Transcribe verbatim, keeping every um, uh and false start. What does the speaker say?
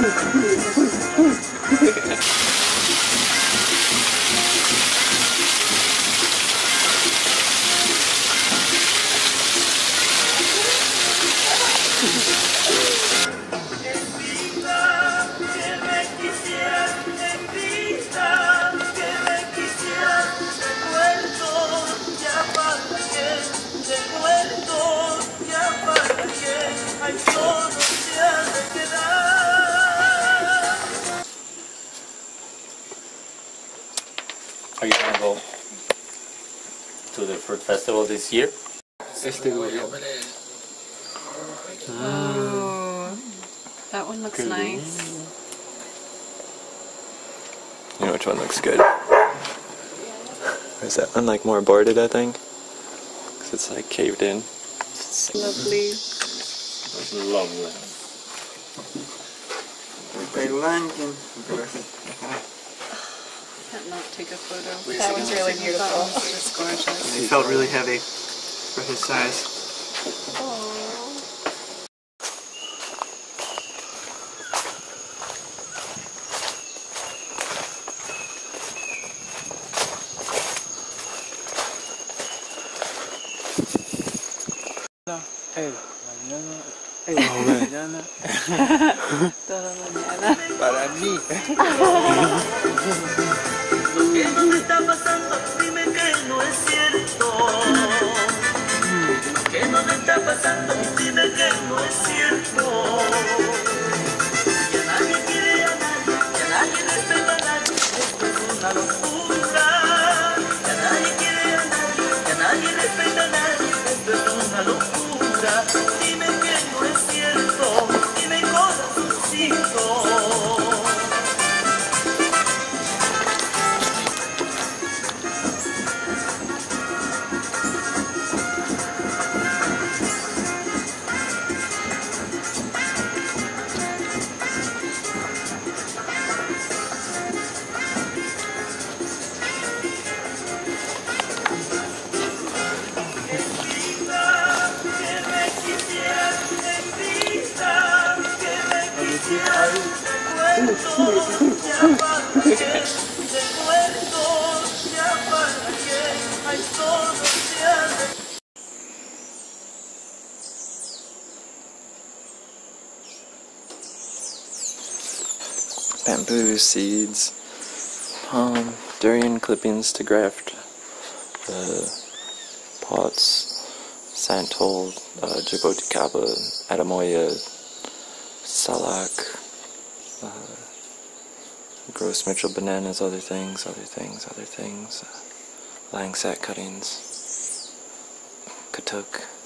Are you gonna go to the fruit festival this year? Oh, that one looks nice. You know which one looks good? Is that one like more boarded, I think? Because it's like caved in. Lovely. It's lovely. Can't not take a photo. That one's really beautiful. That one's just gorgeous. He felt really heavy for his size. Toda mañana. Para mí. Lo que no me está pasando, dime que no es cierto. Lo que no me está pasando, dime que no es cierto. Que nadie quiere a nadie, que nadie respeta a nadie, esto es una locura. Que nadie quiere a nadie, que nadie respeta a nadie, esto es una locura. Dime que no es cierto, dime corazoncito. Bamboo seeds, palm, durian clippings to graft the pots, santol, uh, jaboticaba, adamoya, salak, uh, gross Mitchell bananas, other things, other things, other things, uh, langsat cuttings, katuk.